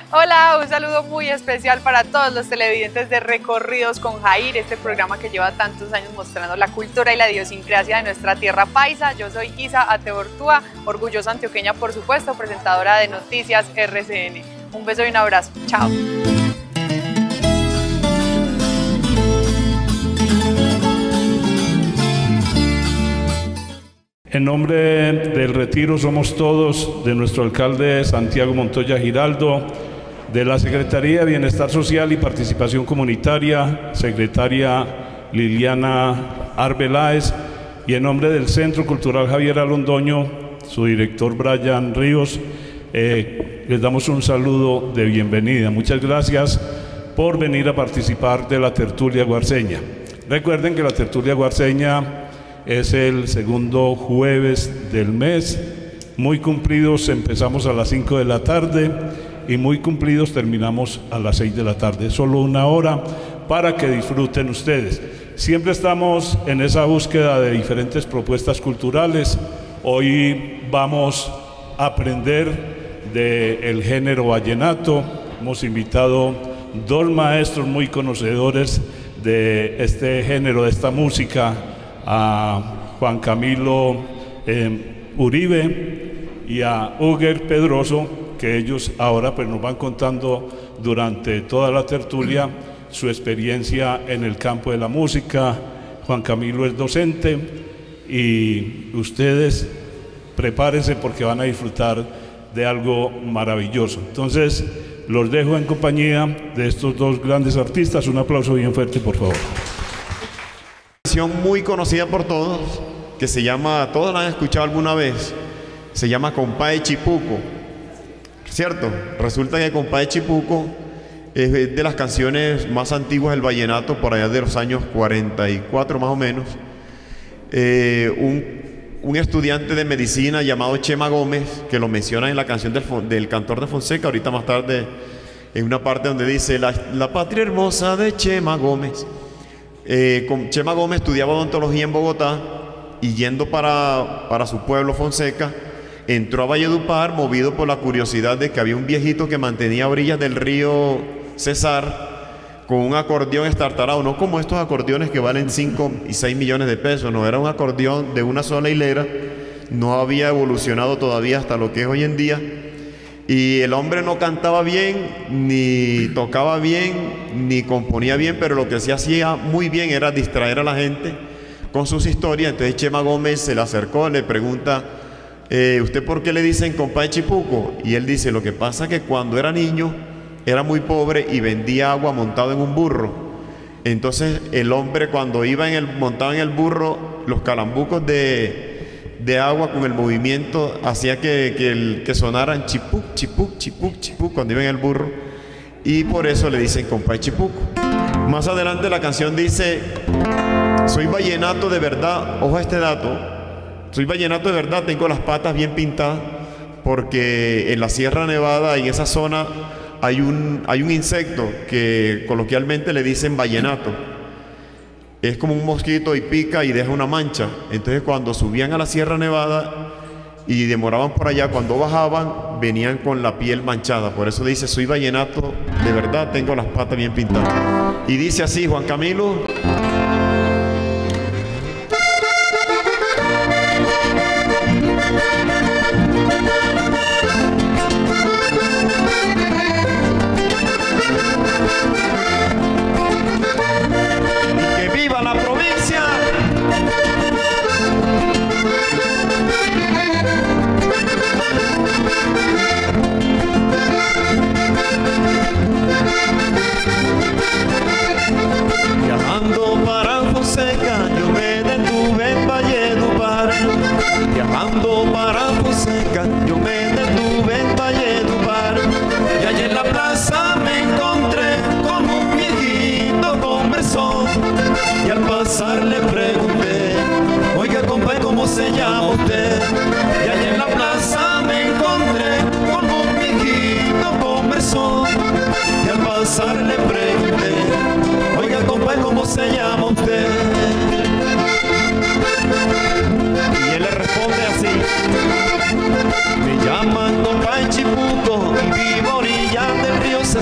Hola, un saludo muy especial para todos los televidentes de Recorridos con Jair, este programa que lleva tantos años mostrando la cultura y la idiosincrasia de nuestra tierra paisa. Yo soy Isa Ateortúa, orgullosa antioqueña por supuesto, presentadora de Noticias RCN. Un beso y un abrazo. Chao. En nombre del Retiro Somos Todos, de nuestro alcalde Santiago Montoya Giraldo, de la Secretaría de Bienestar Social y Participación Comunitaria, secretaria Liliana Arbeláez, y en nombre del Centro Cultural Javier Alondoño, su director Brian Ríos, les damos un saludo de bienvenida. Muchas gracias por venir a participar de la tertulia guarceña. Recuerden que la tertulia guarceña es el segundo jueves del mes. Muy cumplidos empezamos a las 5 de la tarde y muy cumplidos terminamos a las 6 de la tarde. Solo una hora para que disfruten ustedes. Siempre estamos en esa búsqueda de diferentes propuestas culturales. Hoy vamos a aprender del género vallenato. Hemos invitado dos maestros muy conocedores de este género, de esta música, a Juan Camilo Uribe y a Uger Pedroso, que ellos ahora pues nos van contando durante toda la tertulia su experiencia en el campo de la música. Juan Camilo es docente y ustedes prepárense porque van a disfrutar de algo maravilloso. Entonces los dejo en compañía de estos dos grandes artistas. Un aplauso bien fuerte, por favor. Muy conocida por todos, que se llama, todos la han escuchado alguna vez, se llama Compadre Chipuco, ¿cierto? Resulta que Compadre Chipuco es de las canciones más antiguas del vallenato, por allá de los años 44 más o menos. Un estudiante de medicina llamado Chema Gómez, que lo menciona en la canción del Cantor de Fonseca, ahorita más tarde, en una parte donde dice la patria hermosa de Chema Gómez. Chema Gómez estudiaba odontología en Bogotá y yendo para su pueblo Fonseca, entró a Valledupar movido por la curiosidad de que había un viejito que mantenía a orillas del río Cesar con un acordeón estartalado, no como estos acordeones que valen 5 y 6 millones de pesos, no, era un acordeón de una sola hilera, no había evolucionado todavía hasta lo que es hoy en día. Y el hombre no cantaba bien, ni tocaba bien, ni componía bien, pero lo que sí hacía muy bien era distraer a la gente con sus historias. Entonces Chema Gómez se le acercó, le pregunta, ¿usted por qué le dicen compadre Chipuco? Y él dice, lo que pasa es que cuando era niño era muy pobre y vendía agua montado en un burro. Entonces el hombre cuando iba montado en el burro, los calambucos de agua con el movimiento hacía que sonaran chipuc, chipuc, chipuc, chipuc cuando iba en el burro, y por eso le dicen compadre Chipuco. Más adelante la canción dice, soy vallenato de verdad, ojo a este dato, soy vallenato de verdad, tengo las patas bien pintadas, porque en la Sierra Nevada, en esa zona, hay un insecto que coloquialmente le dicen vallenato. Es como un mosquito y pica y deja una mancha. Entonces cuando subían a la Sierra Nevada y demoraban por allá, cuando bajaban venían con la piel manchada. Por eso dice, soy vallenato de verdad, tengo las patas bien pintadas. Y dice así Juan Camilo.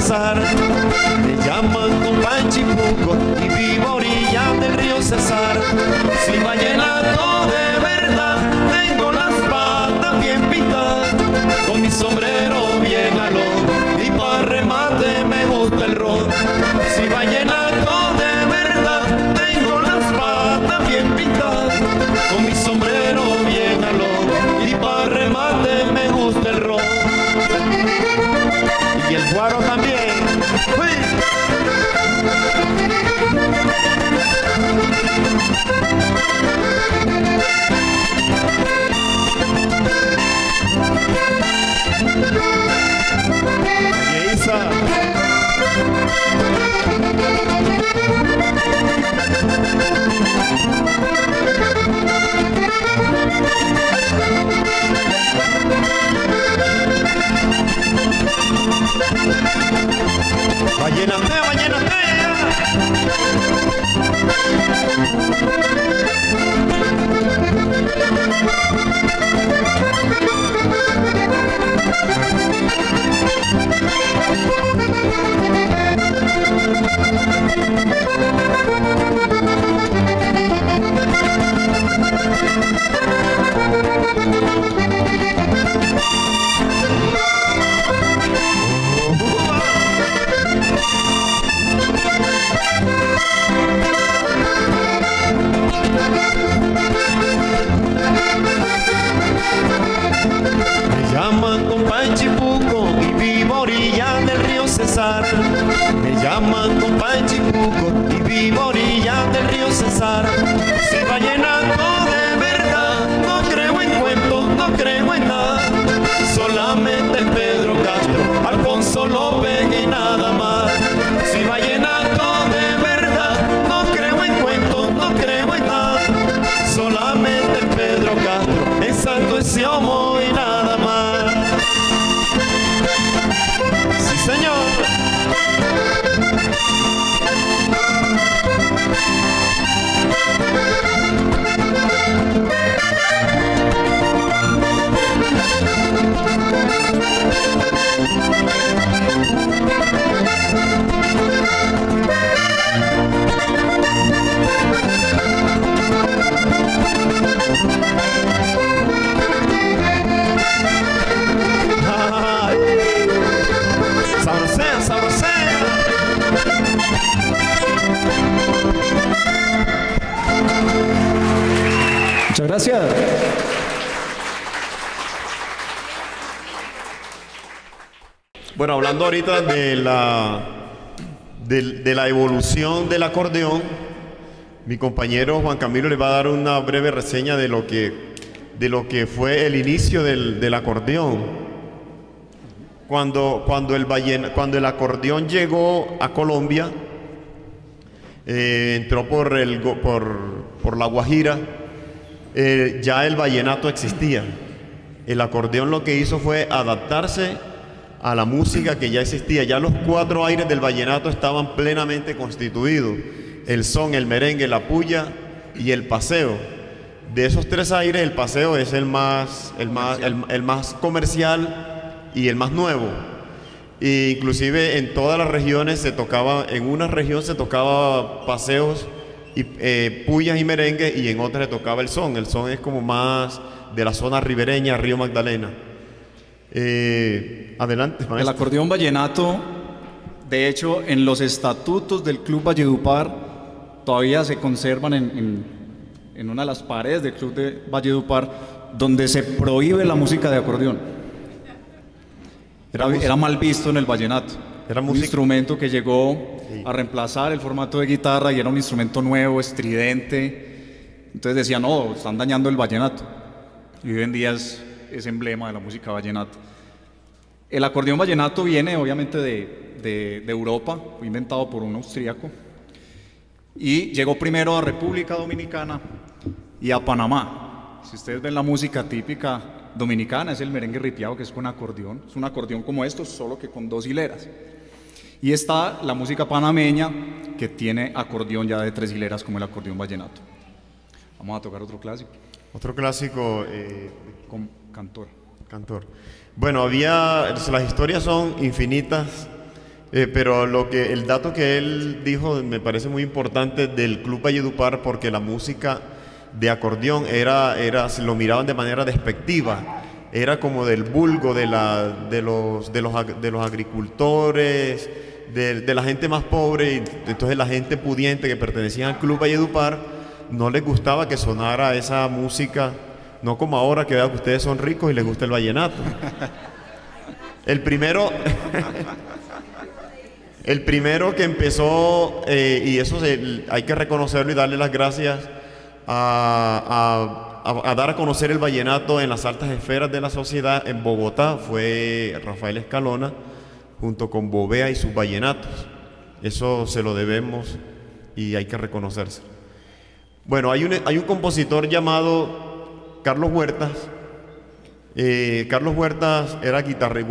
César. Me llaman compa Chipuco y vivo a orillas del río César. Soy vallenato de verdad, tengo las patas bien pintadas, con mi sombrero bien alón y pa' remate me gusta el ron. Soy vallenato de verdad, tengo las patas bien pintadas, con mi sombrero bien alón y pa' remate me gusta el ron. Y el guaro también. ¡Uy! Y Isa. Vallenatea, vallenatea. Me llaman compa Chipuco y vivo a orillas del río César. Me llaman compa Chipuco y vivo a orillas del río César. Soy vallenato de verdad, no creo en cuentos, no creo en nada. Solamente Pedro Castro, Alfonso López y nada más. Soy vallenato de verdad, no creo en cuentos, no creo en nada. Solamente Pedro Castro, en Santo Esiomo y nada más. Sí, señor. Sabrosea, sabrosea. Muchas gracias. Bueno, hablando ahorita de la evolución del acordeón, mi compañero Juan Camilo le va a dar una breve reseña de lo que fue el inicio del acordeón. Cuando el acordeón llegó a Colombia, entró por la Guajira, ya el vallenato existía. El acordeón lo que hizo fue adaptarse a la música que ya existía. Ya los 4 aires del vallenato estaban plenamente constituidos: el son, el merengue, la puya y el paseo. De esos 3 aires, el paseo es el más comercial y el más nuevo. E inclusive en todas las regiones se tocaba, en una región se tocaba paseos y puyas y merengue, y en otra se tocaba el son. El son es como más de la zona ribereña, Río Magdalena. Adelante, maestro. El acordeón vallenato, de hecho, en los estatutos del Club Valledupar todavía se conservan en una de las paredes del Club de Valledupar, donde se prohíbe la música de acordeón. Era mal visto en el vallenato. Era un instrumento que llegó a reemplazar el formato de guitarra y era un instrumento nuevo, estridente. Entonces decían, no, están dañando el vallenato. Y hoy en día es emblema de la música vallenata. El acordeón vallenato viene obviamente de Europa, fue inventado por un austríaco y llegó primero a República Dominicana y a Panamá. Si ustedes ven la música típica dominicana, es el merengue ripiado, que es con acordeón. Es un acordeón como estos, solo que con 2 hileras. Y está la música panameña, que tiene acordeón ya de 3 hileras, como el acordeón vallenato. Vamos a tocar otro clásico. Otro clásico con cantor. Cantor. Bueno, las historias son infinitas Pero el dato que él dijo me parece muy importante del Club Valledupar, porque la música de acordeón se lo miraban de manera despectiva, era como del vulgo, de los agricultores, de la gente más pobre, y entonces la gente pudiente que pertenecía al Club Valledupar no les gustaba que sonara esa música, no como ahora que vean que ustedes son ricos y les gusta el vallenato. El primero que empezó, y eso hay que reconocerlo y darle las gracias, a dar a conocer el vallenato en las altas esferas de la sociedad en Bogotá, fue Rafael Escalona, junto con Bovea y sus vallenatos. Eso se lo debemos y hay que reconocerse. Bueno, hay un compositor llamado Carlos Huertas. Carlos Huertas era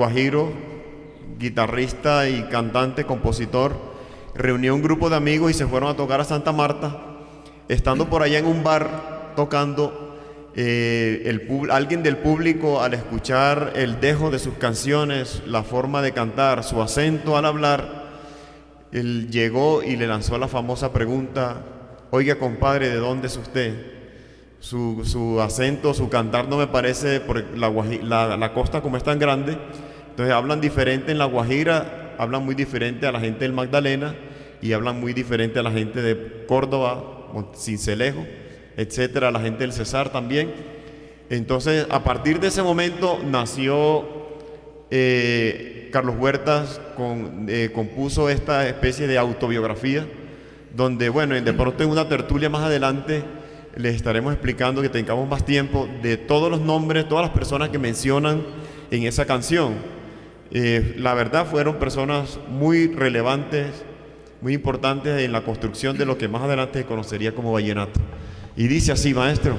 guitarrista y cantante, compositor. Reunió un grupo de amigos y se fueron a tocar a Santa Marta. Estando por allá en un bar tocando, alguien del público, al escuchar el dejo de sus canciones, la forma de cantar, su acento al hablar, él llegó y le lanzó la famosa pregunta: oiga, compadre, ¿de dónde es usted? Su acento, su cantar no me parece, por la costa como es tan grande, entonces hablan diferente en La Guajira, hablan muy diferente a la gente del Magdalena y hablan muy diferente a la gente de Córdoba, Sincelejo, etcétera, la gente del Cesar también. Entonces, a partir de ese momento nació Carlos Huertas, compuso esta especie de autobiografía, donde, bueno, de pronto en una tertulia más adelante les estaremos explicando, que tengamos más tiempo, de todos los nombres, todas las personas que mencionan en esa canción. La verdad, fueron personas muy relevantes, muy importantes en la construcción de lo que más adelante se conocería como vallenato. Y dice así, maestro.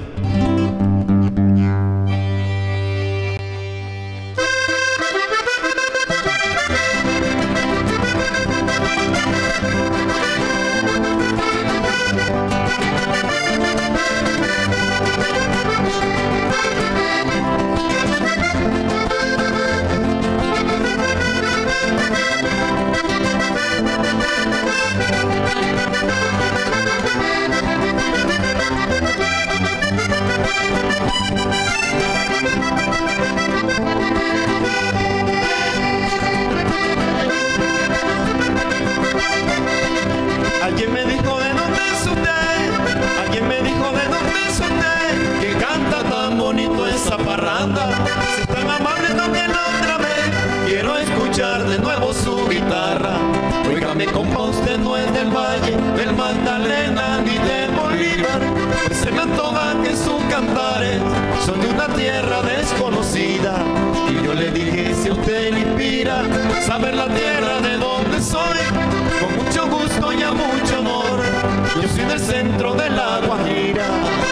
Alguien me dijo de dónde es usted, alguien me dijo de dónde es usted, que canta tan bonito esa parranda. Si es tan amable, tóquenla otra vez, quiero escuchar de nuevo su guitarra. Óigame, compa, usted no es del Valle, del Magdalena ni del Bolívar, pues se me antoja que sus cantares son de una tierra desconocida. Y yo le dije, si a usted le inspira saber la tierra de donde soy, con mucho gusto y a mucho honor, yo soy del centro de La Guajira.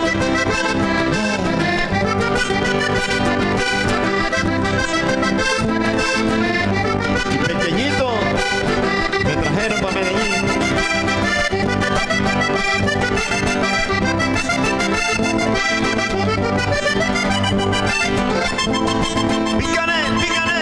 Y pequeñito me trajeron para Medellín. Pícale, pícale.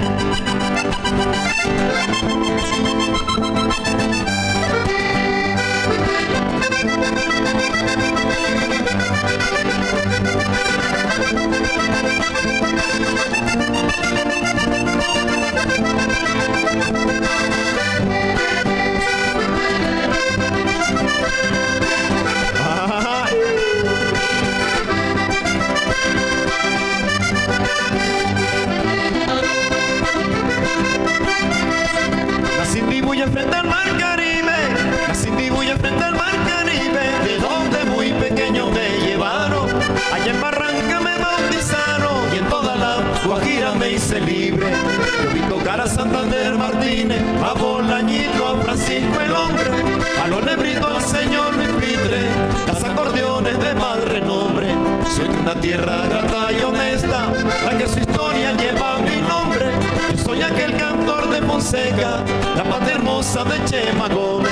Nací en Dibuya frente al mar Caribe, nací en Dibuya frente al mar Caribe, de donde muy pequeño me llevaron, allá en Barranca me bautizaron y en toda la Guajira me hice libre. Yo vi tocar a Santander Martínez, a Bolañito, a Francisco el Hombre, a los Nebritos, al señor Luis Pitre, las acordeones de mal renombre. Soy de una tierra grata y honesta, la que su historia lleva mi nombre. Yo soy aquel cantor de Fonseca, la patria hermosa de Chema Gómez.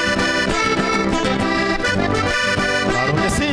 Claro que sí.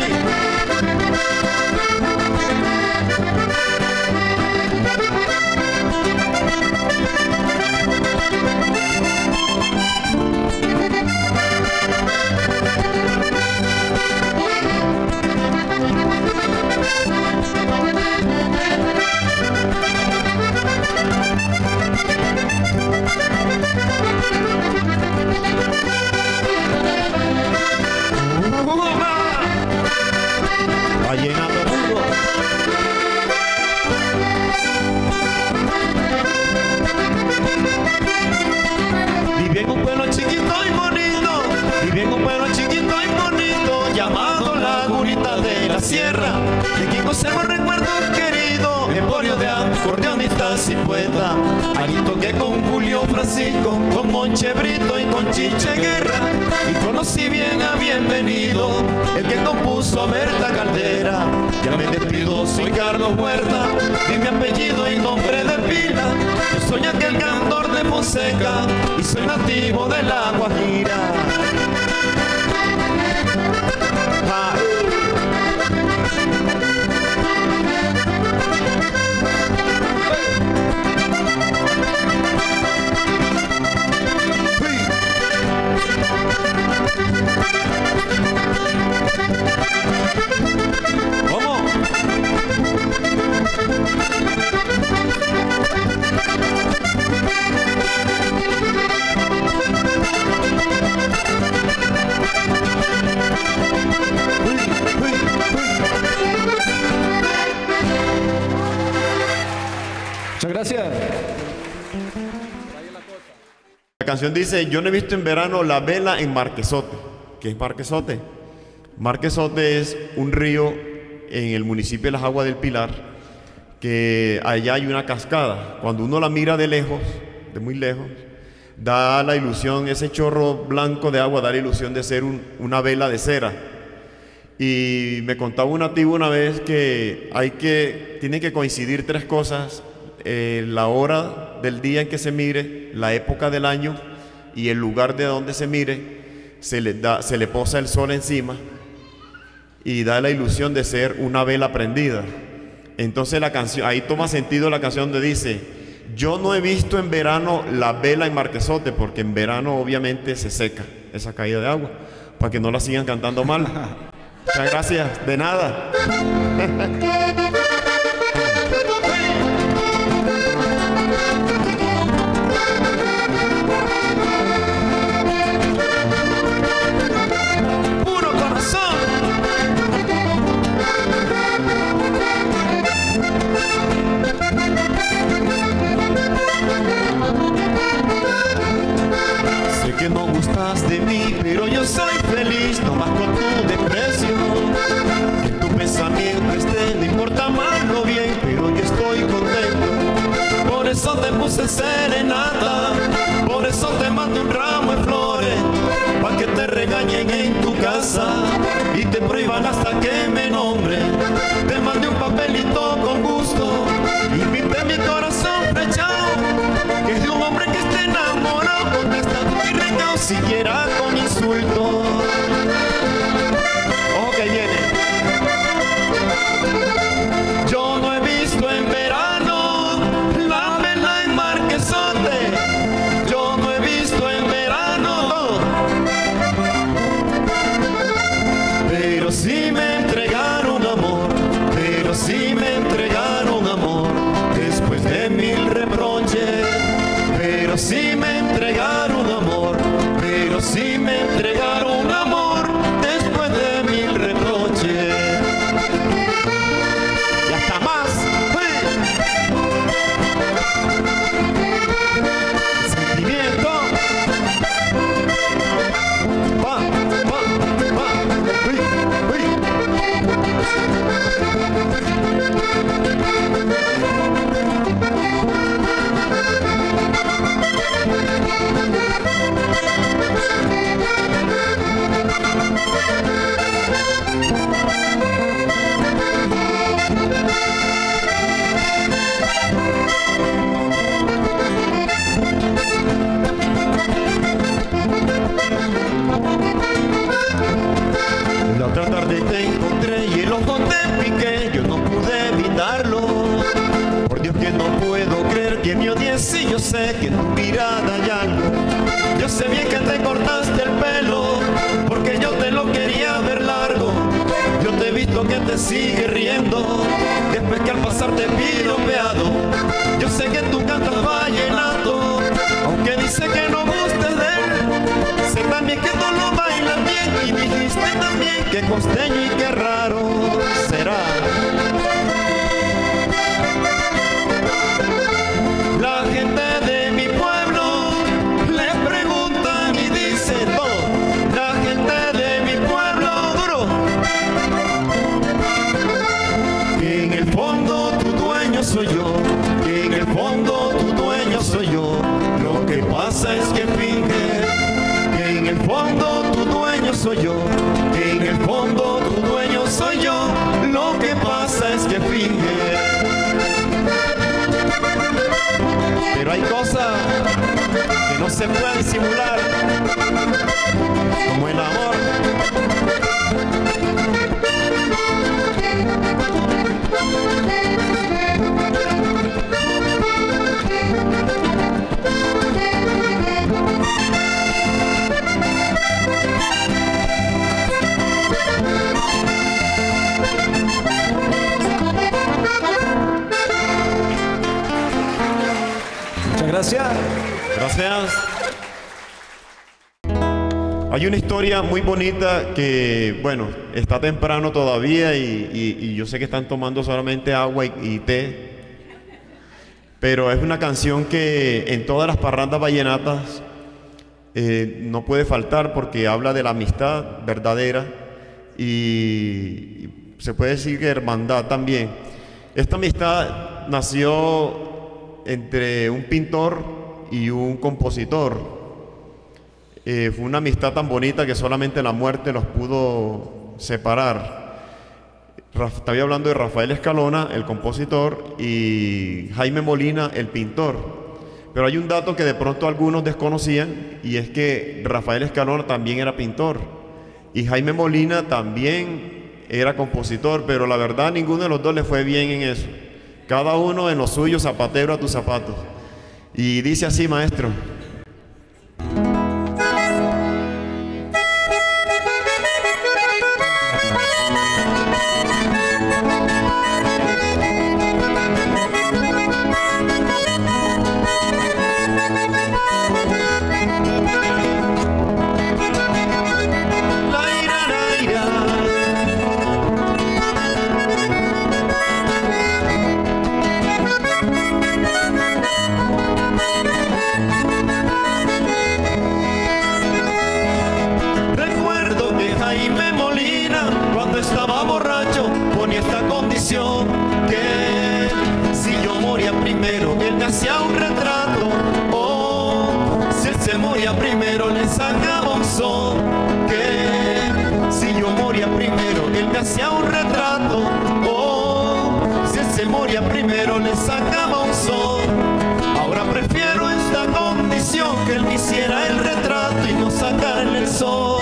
Guerra. Allí toqué con Julio Francisco, con Monche Brito y con Chiche Guerra. Y conocí bien a Bienvenido, el que compuso a Berta Caldera. Ya me despido, soy Carlos Huerta, y mi apellido y nombre de pila. Yo soy aquel cantor de Fonseca y soy nativo de La Guajira. Muchas gracias. La canción dice, yo no he visto en verano la vela en Marquesote. ¿Qué es Marquesote? Marquesote es un río en el municipio de Las Aguas del Pilar, que allá hay una cascada. Cuando uno la mira de lejos, de muy lejos, da la ilusión, ese chorro blanco de agua da la ilusión de ser una vela de cera. Y me contaba un nativo una vez que tienen que coincidir tres cosas: la hora del día en que se mire, la época del año y el lugar de donde se mire. Se le posa el sol encima y da la ilusión de ser una vela prendida. Entonces la canción, ahí toma sentido la canción donde dice, yo no he visto en verano la vela en Marquesote, porque en verano obviamente se seca esa caída de agua, para que no la sigan cantando mal. Muchas gracias, de nada. Puro corazón. Sé que no gustas de mí, pero yo soy feliz, no más con tu desprecio. Que tu pensamiento esté, no importa mal o bien, pero yo estoy contento. Por eso te puse serenata, por eso te mando un ramo de flores, pa' que te regañen en tu casa y te prohíban hasta que me nombre. Te mandé un papelito con gusto y pinté mi corazón flechado, que es de un hombre que esté enamorado, contestado y recao, siquiera con insultos. Ojo que viene. Yo no he visto en verano la vela en Marquesote. Yo no he visto en verano, pero sí me entregaron amor, pero sí me entregaron amor, después de 1000 reproches. Pero sí me entregaron amor, pero sí me entregaron amor, después de 1000 reproches. Y hasta más. Sentimiento. Va, va, va. La otra tarde te encontré y el ojo te piqué, yo no pude evitarlo. Por Dios que no puedo creer que me odies y yo sé que en tu mirada hay algo. Yo sé bien que te cortaste el pelo, porque yo te lo quería ver largo. Yo te he visto que te sigue riendo, después que al pasar te piropeado. Yo sé que tú cantas vallenato, aunque dice que no gustes de él. Sé también que tú lo bailas bien y dijiste también que costeño y que raro será. La gente de mi pueblo le preguntan y dicen todo. La gente de mi pueblo duro, que en el fondo tu dueño soy yo, que en el fondo tu dueño hay cosas que no se pueden simular, como el amor. Muchas gracias. Gracias. Hay una historia muy bonita que, bueno, está temprano todavía y yo sé que están tomando solamente agua y té, pero es una canción que en todas las parrandas vallenatas no puede faltar porque habla de la amistad verdadera y se puede decir que hermandad también. Esta amistad nació entre un pintor y un compositor. Fue una amistad tan bonita que solamente la muerte los pudo separar. Estaba hablando de Rafael Escalona, el compositor, y Jaime Molina, el pintor. Pero hay un dato que de pronto algunos desconocían, y es que Rafael Escalona también era pintor y Jaime Molina también era compositor, pero la verdad ninguno de los dos le fue bien en eso. Cada uno en lo suyo, zapatero a tus zapatos. Y dice así, maestro. Que si yo moría primero, él me hacía un retrato. Oh, si él se moría primero, le sacaba un son. Que si yo moría primero, él me hacía un retrato. Oh, si él se moría primero, le sacaba un son. Ahora prefiero esta condición, que él me hiciera el retrato y no sacarle el sol.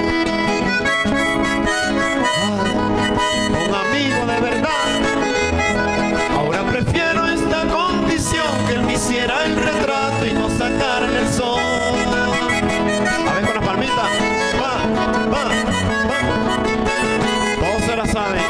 Un amigo de verdad. Ahora prefiero esta condición, que él me hiciera el retrato y no sacarle el sol. A ver con las palmitas. Va, va, va. Todos se la saben.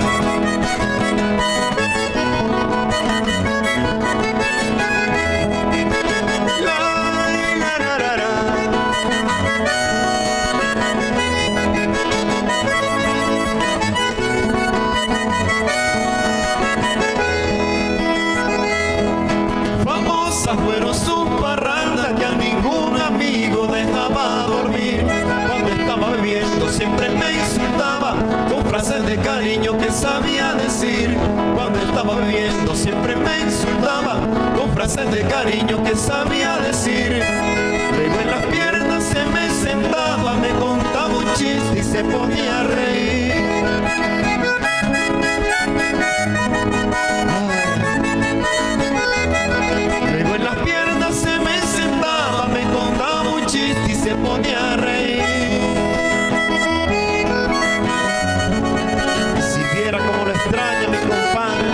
Fueron sus parrandas que a ningún amigo dejaba dormir. Cuando estaba bebiendo siempre me insultaba con frases de cariño que sabía decir. Cuando estaba bebiendo siempre me insultaba con frases de cariño que sabía decir. Luego en las piernas se me sentaba, me contaba un chiste y se ponía a reír. Se ponía a reír. Y si viera cómo lo extraña mi compadre.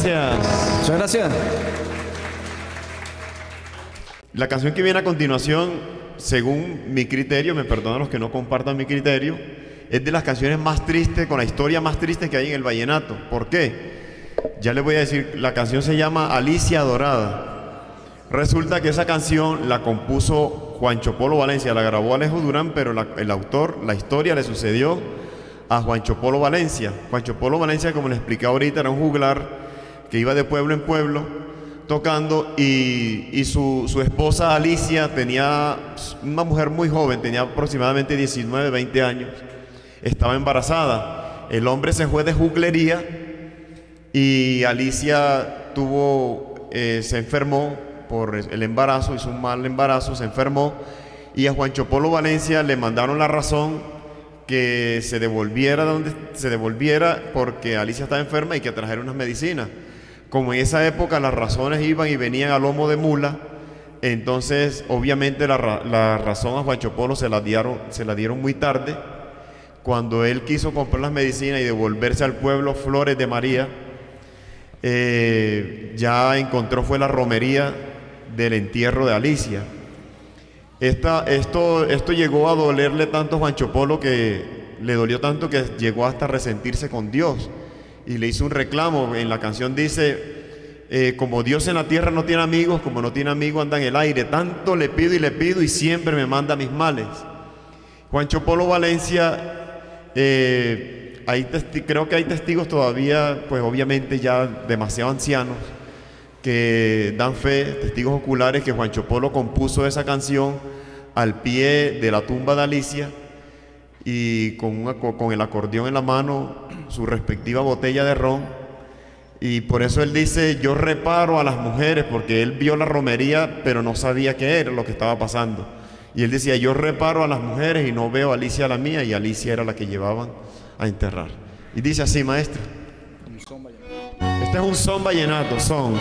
gracias. Muchas gracias. La canción que viene a continuación, según mi criterio, me perdonan los que no compartan mi criterio, es de las canciones más tristes, con la historia más triste que hay en el vallenato. ¿Por qué? Ya les voy a decir, la canción se llama Alicia Dorada. Resulta que esa canción la compuso Juancho Polo Valencia, la grabó Alejo Durán, pero el autor, la historia le sucedió a Juancho Polo Valencia. Juancho Polo Valencia, como les expliqué ahorita, era un juglar que iba de pueblo en pueblo tocando, y su esposa Alicia tenía una mujer muy joven, tenía aproximadamente 19, 20 años, estaba embarazada. El hombre se fue de juglería y Alicia se enfermó por el embarazo, hizo un mal embarazo, se enfermó, y a Juancho Polo Valencia le mandaron la razón que se devolviera porque Alicia estaba enferma y que trajera unas medicinas. Como en esa época las razones iban y venían a lomo de mula, entonces obviamente la razón a Juancho Polo se la dieron muy tarde. Cuando él quiso comprar las medicinas y devolverse al pueblo Flores de María, ya encontró fue la romería del entierro de Alicia. Esto llegó a dolerle tanto a Juancho Polo, que le dolió tanto que llegó hasta resentirse con Dios y le hizo un reclamo. En la canción dice, como Dios en la tierra no tiene amigos, como no tiene amigos anda en el aire, tanto le pido y siempre me manda mis males. Juancho Polo Valencia, creo que hay testigos todavía, pues obviamente ya demasiado ancianos, que dan fe, testigos oculares, que Juancho Polo compuso esa canción al pie de la tumba de Alicia, y con el acordeón en la mano, su respectiva botella de ron. Y por eso él dice, yo reparo a las mujeres, porque él vio la romería pero no sabía qué era lo que estaba pasando, y él decía, yo reparo a las mujeres y no veo a Alicia la mía, y Alicia era la que llevaban a enterrar. Y dice así, maestro. Este es un son vallenato, son.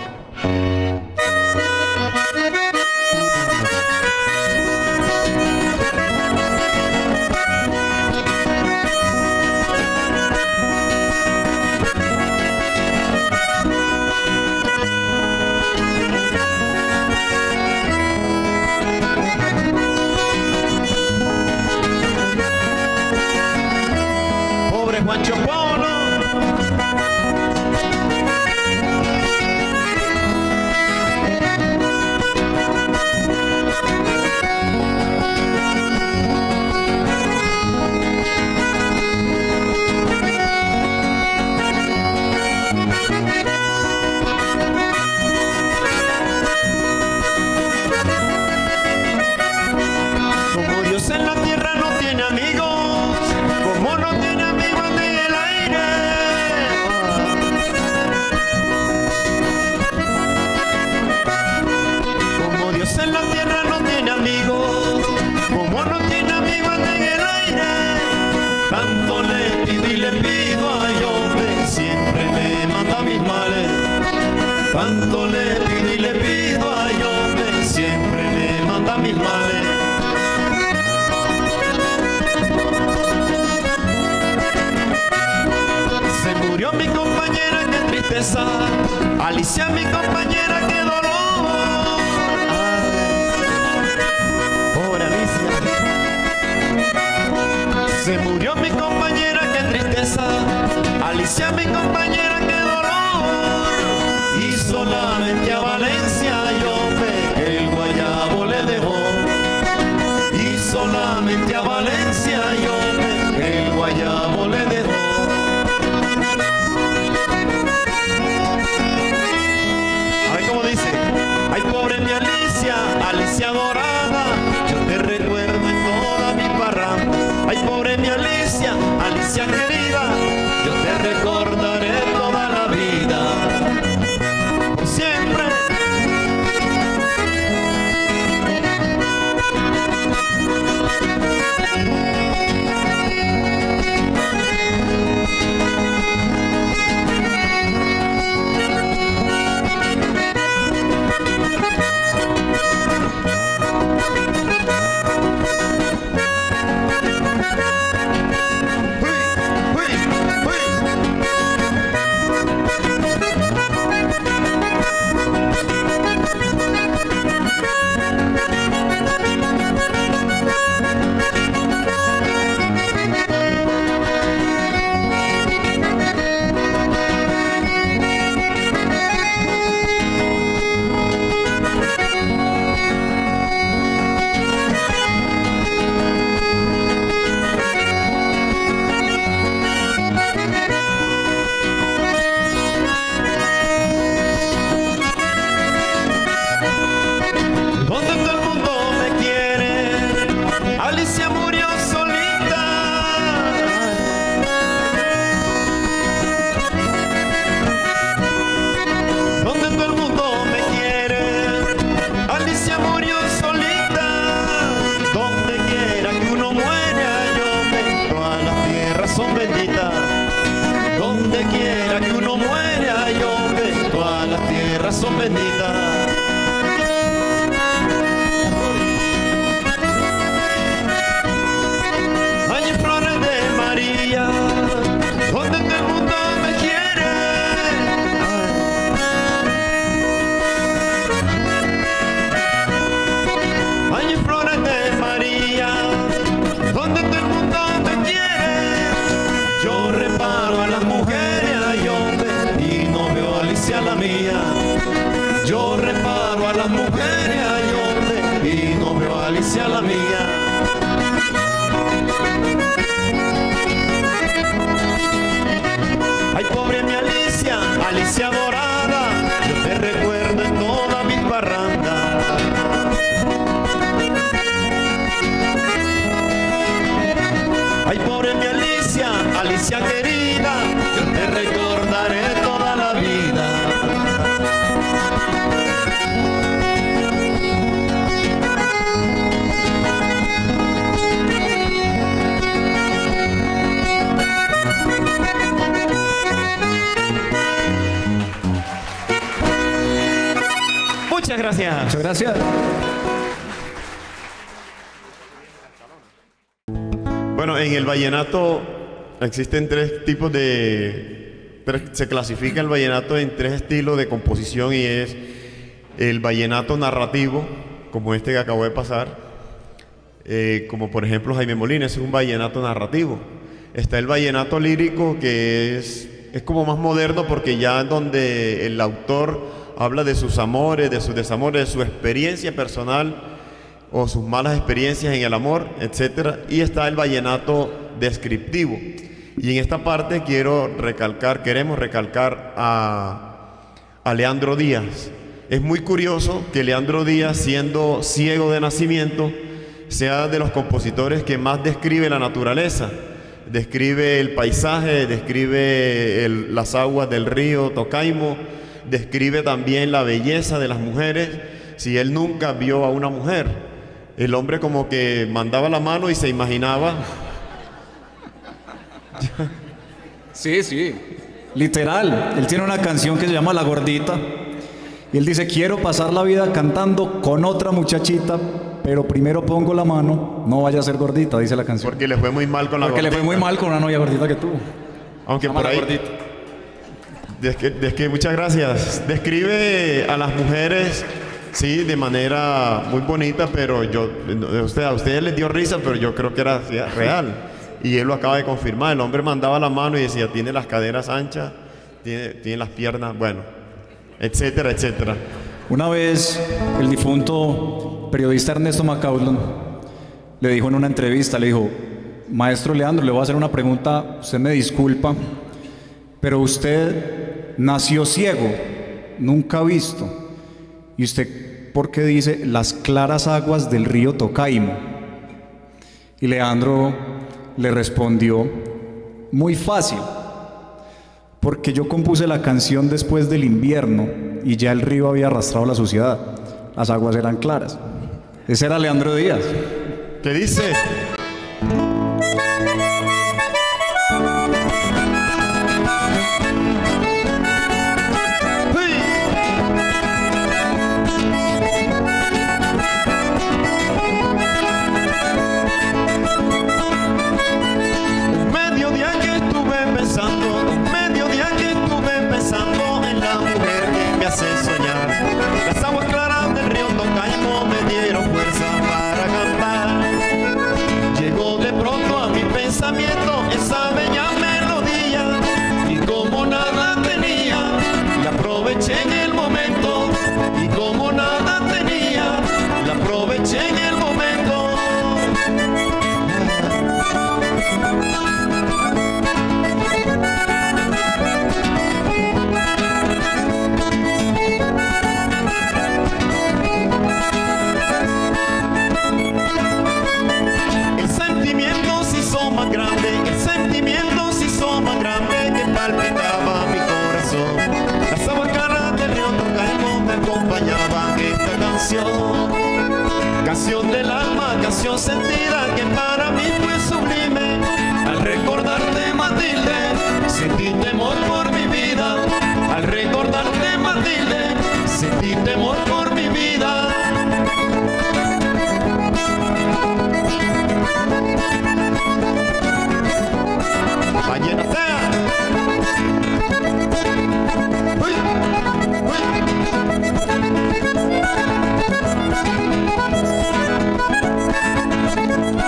Pobre Juancho Polo, como Dios en la tierra no tiene amigos, como no tiene amigos en el aire. Como Dios en la tierra no tiene amigos, como no tiene amigos en el aire. Tanto le pido y le pido a Dios, siempre me manda mis males. Tanto le pido y le pido a Dios, siempre me manda mis males. Se murió mi compañera, qué tristeza. Alicia, mi compañera, qué dolor. Ay, pobre Alicia. Se murió mi compañera, qué tristeza. Alicia, mi compañera, qué dolor. Y solamente a Valencia yo ve que el guayabo le dejó. Y solamente a Valencia yo ve que el guayabo le dejó. A ver cómo dice. Ay, pobre mi Alicia, Alicia dorada, yo te recuerdo en toda mi parranda. Ay, pobre mi Alicia, Alicia querida, yo te recordaré toda la vida. Siempre. provincia querida, yo te recordaré toda la vida. Muchas gracias. Muchas gracias. Bueno, en el vallenato existen tres tipos se clasifica el vallenato en tres estilos de composición, y es el vallenato narrativo, como este que acabo de pasar, como por ejemplo Jaime Molina, es un vallenato narrativo. Está el vallenato lírico, que es como más moderno, porque ya es donde el autor habla de sus amores, de sus desamores, de su experiencia personal o sus malas experiencias en el amor, etc. Y está el vallenato descriptivo. Y en esta parte queremos recalcar a Leandro Díaz. Es muy curioso que Leandro Díaz, siendo ciego de nacimiento, sea de los compositores que más describe la naturaleza. Describe el paisaje, describe las aguas del río Tocaimo, describe también la belleza de las mujeres. Si él nunca vio a una mujer, el hombre como que mandaba la mano y se imaginaba. Sí, sí. Literal, él tiene una canción que se llama La Gordita y él dice: quiero pasar la vida cantando con otra muchachita, pero primero pongo la mano, no vaya a ser gordita, dice la canción. Porque le fue muy mal con la gordita. Porque le fue muy mal con una novia gordita que tuvo. Aunque por ahí... muchas gracias. Describe a las mujeres, sí, de manera muy bonita, pero a ustedes les dio risa, pero yo creo que era real. Y él lo acaba de confirmar. El hombre mandaba la mano y decía: tiene las caderas anchas, tiene las piernas, bueno, etcétera, etcétera. Una vez el difunto periodista Ernesto Macaulay le dijo en una entrevista, le dijo: maestro Leandro, le voy a hacer una pregunta, usted me disculpa, pero usted nació ciego, nunca ha visto, y usted, ¿por qué dice las claras aguas del río Tocaimo? Y Leandro le respondió: muy fácil, porque yo compuse la canción después del invierno y ya el río había arrastrado la suciedad, las aguas eran claras. Ese era Leandro Díaz. ¿Qué dice? Esa bella melodía, y como nada tenía, la aproveché en el momento, y como nada tenía, la aproveché en el momento. El sentimiento se hizo más grande, el sentimiento se hizo más grande, que palpitaba mi corazón. Las aguas claras del río Tocaimo me acompañaban esta canción. Canción del alma, canción sentida, que para mí fue sublime. Al recordarte, Matilde, sentí temor por mi vida. Al recordarte, Matilde, sentí temor por mi vida. Vallenatea. Uy, uy.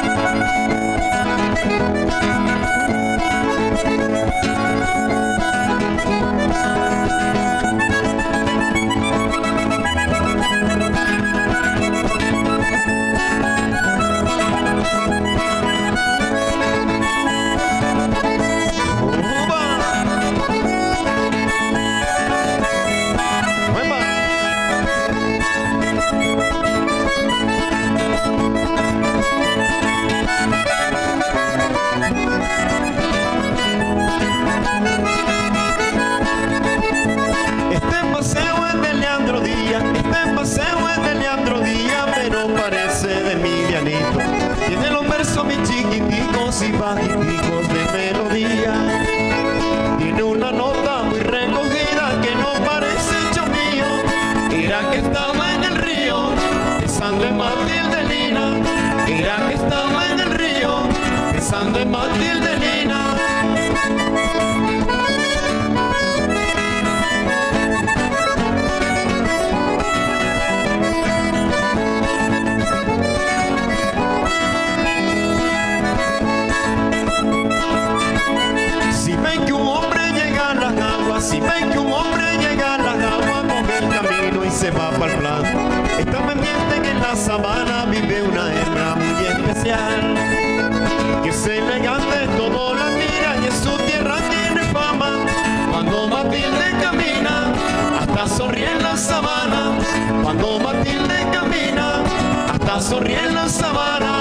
hijos de melodía. Tiene una nota muy recogida que no parece hecho mío. Era que estaba en el río pensando en Matilde Lina. Era que estaba en el río pensando en Matilde Lina. Si ven que un hombre llega a las aguas, si ven que un hombre llega a las aguas, coge el camino y se va para el plano. Está pendiente que en la sabana vive una hembra muy especial, que es elegante, todo la mira y en su tierra tiene fama. Cuando Matilde camina, hasta sonríe en la sabana. Cuando Matilde camina, hasta sonríe en la sabana.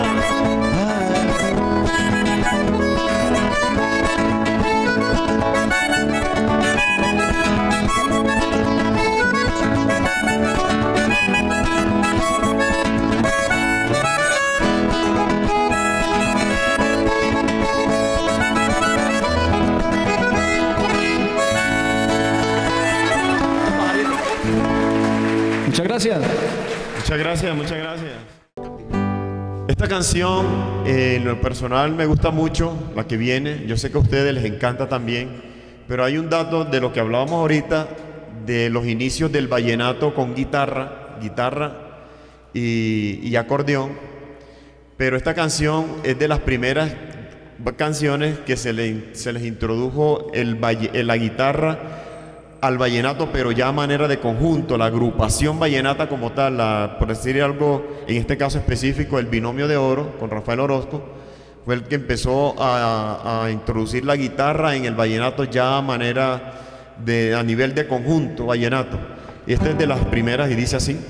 Muchas gracias. Muchas gracias, muchas gracias. Esta canción, en lo personal, me gusta mucho, la que viene. Yo sé que a ustedes les encanta también, pero hay un dato de lo que hablábamos ahorita, de los inicios del vallenato con guitarra y acordeón. Pero esta canción es de las primeras canciones que se les introdujo la guitarra al vallenato, pero ya a manera de conjunto, la agrupación vallenata como tal, por decir algo, en este caso específico, el Binomio de Oro con Rafael Orozco, fue el que empezó a introducir la guitarra en el vallenato ya a nivel de conjunto vallenato. Y esta es de las primeras y dice así.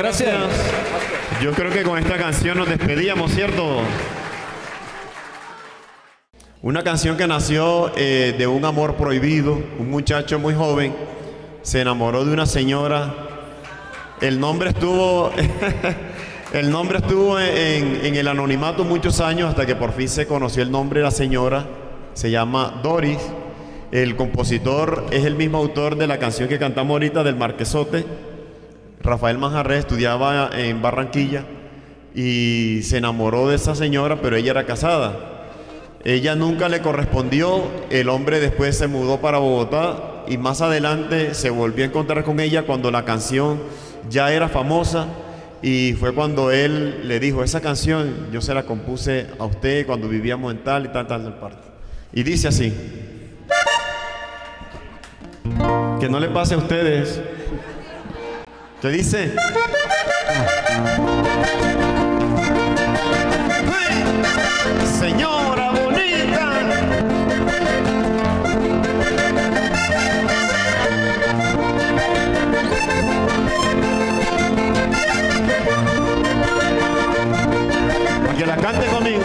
gracias. Yo creo que con esta canción nos despedíamos, ¿cierto? Una canción que nació de un amor prohibido. Un muchacho muy joven se enamoró de una señora. El nombre estuvo en el anonimato muchos años hasta que por fin se conoció el nombre de la señora. Se llama Doris. El compositor es el mismo autor de la canción que cantamos ahorita, del Marquesote. Rafael Manjarres estudiaba en Barranquilla y se enamoró de esa señora, pero ella era casada. Ella nunca le correspondió. El hombre después se mudó para Bogotá y más adelante se volvió a encontrar con ella cuando la canción ya era famosa, y fue cuando él le dijo: esa canción yo se la compuse a usted cuando vivíamos en tal y tal parte. Y dice así, que no le pase a ustedes. ¿Qué dice? Señora bonita, para que la cante conmigo.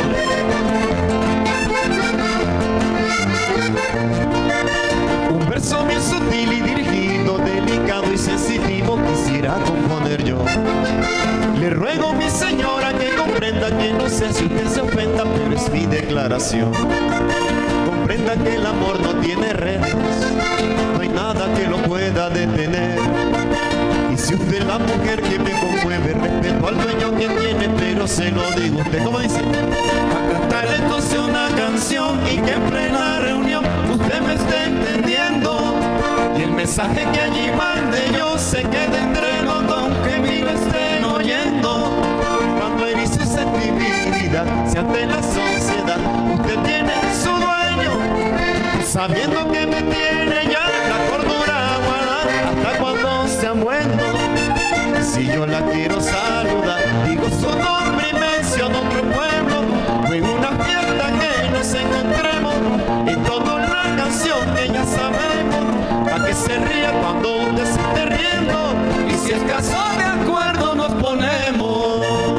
Un verso bien sutil y dirigido, delicado y sensitivo quisiera componer yo. Le ruego, mi señora, que comprenda que no sé si usted se ofenda, pero es mi declaración. Comprenda que el amor no tiene redes, no hay nada que lo pueda detener. Y si usted es la mujer que me conmueve, respeto al dueño que tiene, pero se lo digo usted, ¿cómo dice? A cantar entonces una canción y que en plena reunión usted me esté entendiendo. Y el mensaje que allí mande yo se quede entre los dos, que mí lo estén oyendo. Cuando herir su sensibilidad, si ante la sociedad usted tiene su dueño, sabiendo que me tiene ya la cordura guardada hasta cuando sea muerto. Si yo la quiero saludar, digo su nombre y menciono otro pueblo, o en una fiesta que nos encontremos, en toda la canción que ya sabemos, para que se ría cuando usted se esté riendo, y si es caso de acuerdo nos ponemos.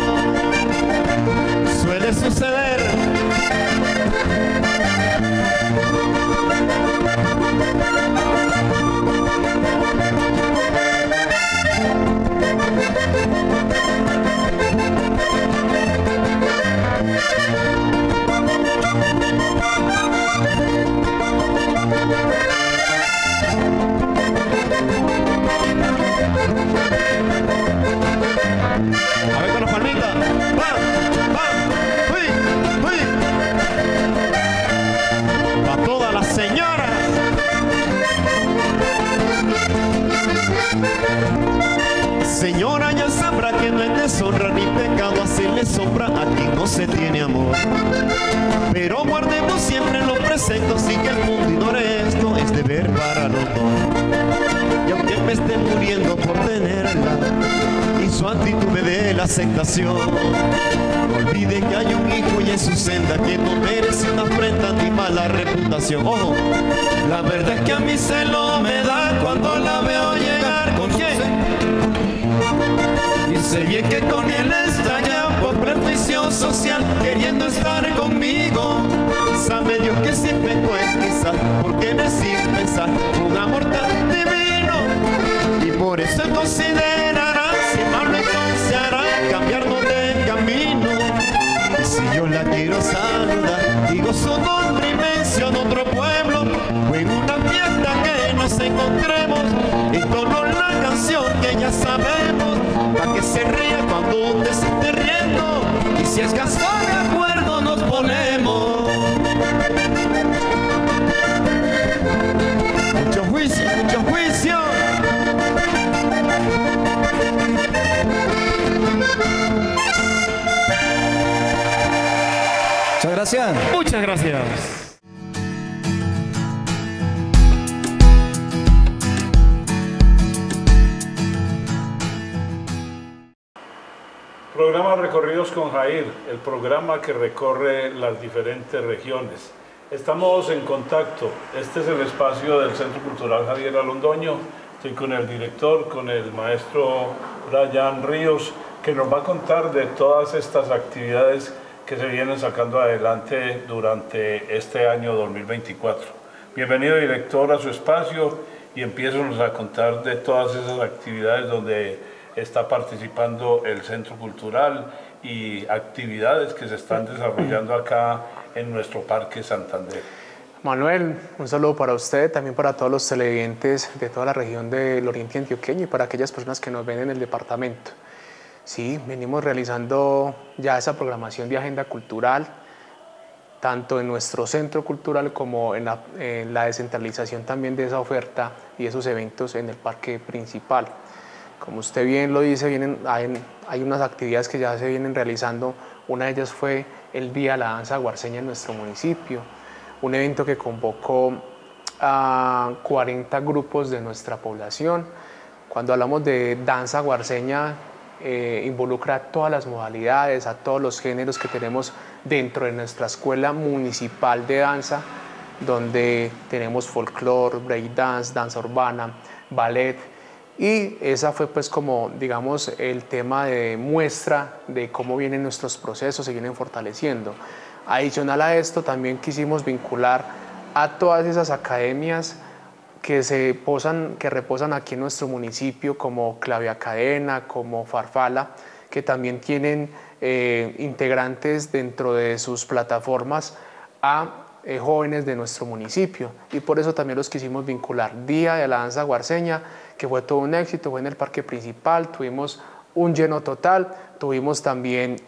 Suele suceder. A ver con las palmitas. ¡Pam! ¡Pam! ¡Uy! ¡Uy! Para todas las señoras. Señora, ya sabrá que no es deshonra ni pecado hacerle sombra a quien no se tiene amor. Pero guardemos siempre los preceptos y que el mundo ignore esto, es deber para los dos. Y aunque me esté muriendo por tenerla y su actitud me dé la aceptación, no olvide que hay un hijo y en su senda que no merece una afrenta ni mala reputación. Ojo, la verdad es que a mí celo me da cuando la veo llegar. ¿Con quién? Y sé bien que con él está ya por prejuicio social, queriendo estar conmigo. Sabe Dios que si peco es quizás porque me sin pensar un amor tan divino, y por eso considerará si malo entonces hará cambiarnos de camino. Y si yo la quiero saludar, digo su nombre y menciono otro pueblo, o en una fiesta que nos encontremos, entono la canción que ya sabemos, para que se ría cuando usted se esté riendo, y si es caso de acuerdo nos ponemos. Mucho juicio, mucho juicio. Muchas gracias. Muchas gracias. Programa Recorridos con Jair, el programa que recorre las diferentes regiones. Estamos en contacto. Este es el espacio del Centro Cultural Javier A. Londoño. Estoy con el director, con el maestro Brian Ríos, que nos va a contar de todas estas actividades que se vienen sacando adelante durante este año 2024. Bienvenido, director, a su espacio y empiézanos a contar de todas esas actividades donde está participando el Centro Cultural y actividades que se están desarrollando acá en nuestro Parque Santander. Manuel, un saludo para usted, también para todos los televidentes de toda la región del Oriente Antioqueño y para aquellas personas que nos ven en el departamento. Sí, venimos realizando ya esa programación de agenda cultural, tanto en nuestro centro cultural como en la descentralización también de esa oferta y esos eventos en el parque principal. Como usted bien lo dice, hay unas actividades que ya se vienen realizando. Una de ellas fue el Día de la Danza Guarceña en nuestro municipio, un evento que convocó a 40 grupos de nuestra población. Cuando hablamos de danza guarceña, involucra a todas las modalidades, a todos los géneros que tenemos dentro de nuestra escuela municipal de danza, donde tenemos folclore, breakdance, danza urbana, ballet, y esa fue pues como digamos el tema de muestra de cómo vienen nuestros procesos, se vienen fortaleciendo. Adicional a esto también quisimos vincular a todas esas academias que reposan aquí en nuestro municipio, como Clavia Cadena, como Farfala, que también tienen integrantes dentro de sus plataformas a jóvenes de nuestro municipio, y por eso también los quisimos vincular. Día de la Danza Guarceña, que fue todo un éxito, fue en el parque principal, tuvimos un lleno total, tuvimos también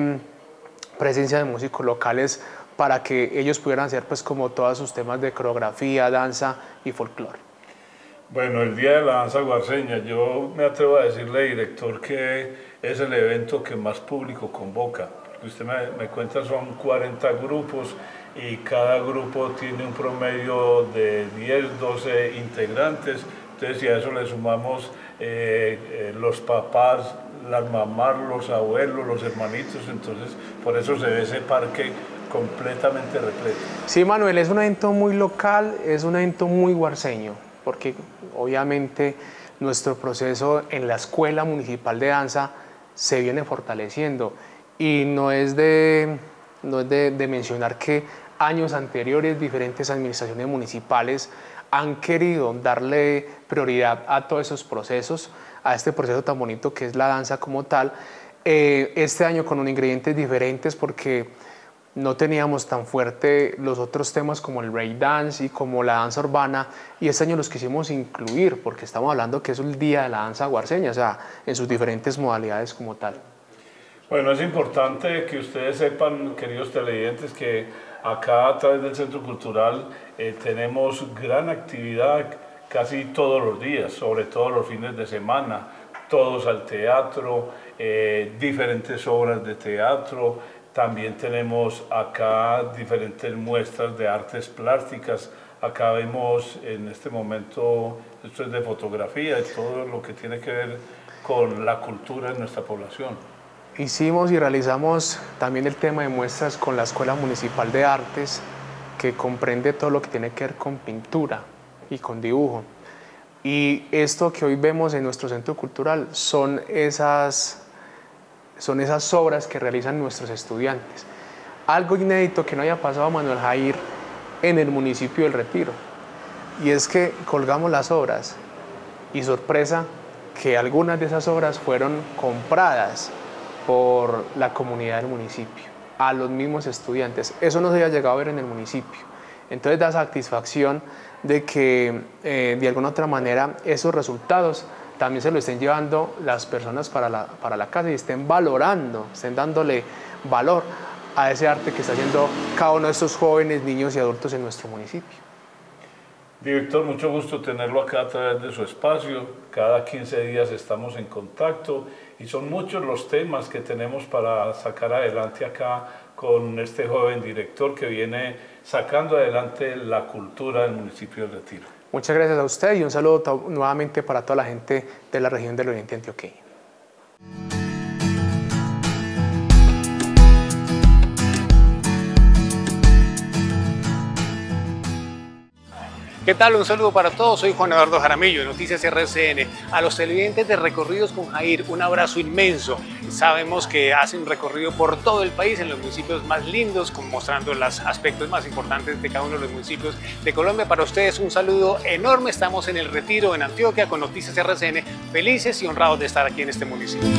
presencia de músicos locales para que ellos pudieran hacer pues como todos sus temas de coreografía, danza y folclore. Bueno, el Día de la Danza Guarceña, yo me atrevo a decirle, director, que es el evento que más público convoca. Porque usted me cuenta, son 40 grupos y cada grupo tiene un promedio de 10, 12 integrantes. Entonces, si a eso le sumamos los papás, las mamás, los abuelos, los hermanitos, entonces por eso se ve ese parque completamente repleto. Sí, Manuel, es un evento muy local, es un evento muy guarceño, porque obviamente nuestro proceso en la Escuela Municipal de Danza se viene fortaleciendo, y no es de mencionar que años anteriores diferentes administraciones municipales han querido darle prioridad a todos esos procesos, a este proceso tan bonito que es la danza como tal. Este año con unos ingredientes diferentes, porque no teníamos tan fuerte los otros temas como el breakdance y como la danza urbana, y este año los quisimos incluir porque estamos hablando que es el Día de la Danza Guarceña, o sea, en sus diferentes modalidades como tal. Bueno, es importante que ustedes sepan, queridos televidentes, que acá a través del Centro Cultural tenemos gran actividad casi todos los días, sobre todo los fines de semana, todos al teatro, diferentes obras de teatro. También tenemos acá diferentes muestras de artes plásticas. Acá vemos en este momento, esto es de fotografía, todo lo que tiene que ver con la cultura de nuestra población. Hicimos y realizamos también el tema de muestras con la Escuela Municipal de Artes, que comprende todo lo que tiene que ver con pintura y con dibujo. Y esto que hoy vemos en nuestro centro cultural son esas obras que realizan nuestros estudiantes. Algo inédito que no haya pasado a Manuel Jair en el municipio del Retiro, y es que colgamos las obras y sorpresa que algunas de esas obras fueron compradas por la comunidad del municipio, a los mismos estudiantes. Eso no se había llegado a ver en el municipio. Entonces da satisfacción de que de alguna otra manera esos resultados también se lo estén llevando las personas para la casa y estén valorando, estén dándole valor a ese arte que está haciendo cada uno de estos jóvenes, niños y adultos en nuestro municipio. Director, mucho gusto tenerlo acá a través de su espacio. Cada 15 días estamos en contacto y son muchos los temas que tenemos para sacar adelante acá con este joven director que viene sacando adelante la cultura del municipio de Retiro. Muchas gracias a usted y un saludo nuevamente para toda la gente de la región del Oriente Antioqueño. ¿Qué tal? Un saludo para todos, soy Juan Eduardo Jaramillo de Noticias RCN. A los televidentes de Recorridos con Jair, un abrazo inmenso. Sabemos que hacen recorrido por todo el país, en los municipios más lindos, mostrando los aspectos más importantes de cada uno de los municipios de Colombia. Para ustedes un saludo enorme, estamos en El Retiro, en Antioquia, con Noticias RCN, felices y honrados de estar aquí en este municipio.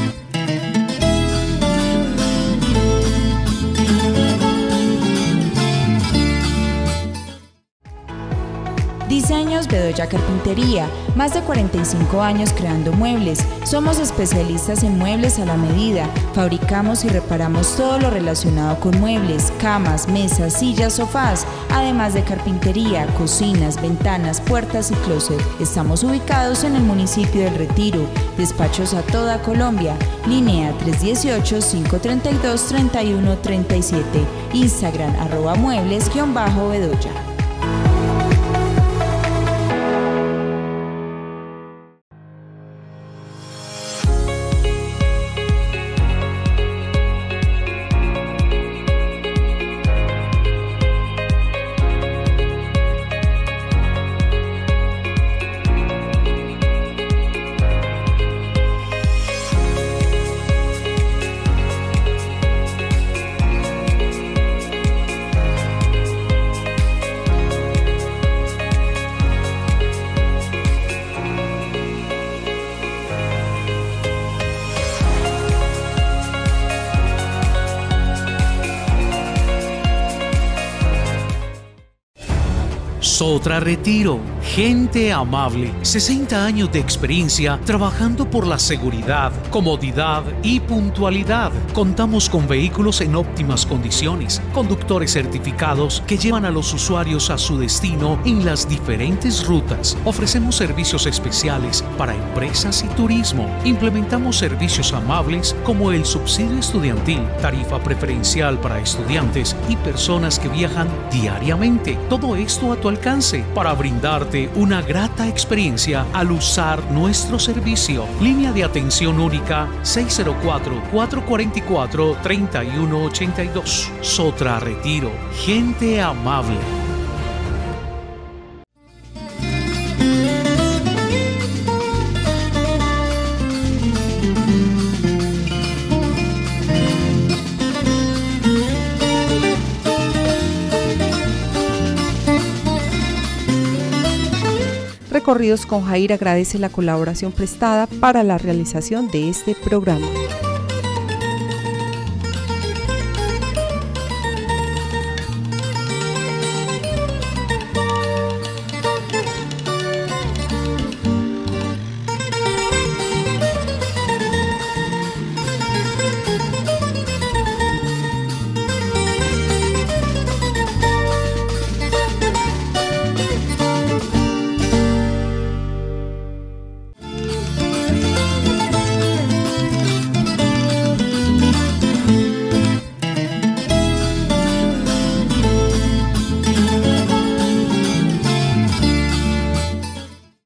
Diseños Bedoya Carpintería, más de 45 años creando muebles. Somos especialistas en muebles a la medida. Fabricamos y reparamos todo lo relacionado con muebles, camas, mesas, sillas, sofás, además de carpintería, cocinas, ventanas, puertas y closet. Estamos ubicados en el municipio del Retiro. Despachos a toda Colombia. Línea 318-532-3137. Instagram @muebles_bedoya. Sotra Retiro, gente amable, 60 años de experiencia trabajando por la seguridad, comodidad y puntualidad. Contamos con vehículos en óptimas condiciones, conductores certificados que llevan a los usuarios a su destino en las diferentes rutas. Ofrecemos servicios especiales para empresas y turismo. Implementamos servicios amables como el subsidio estudiantil, tarifa preferencial para estudiantes y personas que viajan diariamente. Todo esto a tu alcance para brindarte una grata experiencia al usar nuestro servicio. Línea de atención única 604-444-3182. Sotra Retiro, gente amable. Recorridos con Jair agradece la colaboración prestada para la realización de este programa.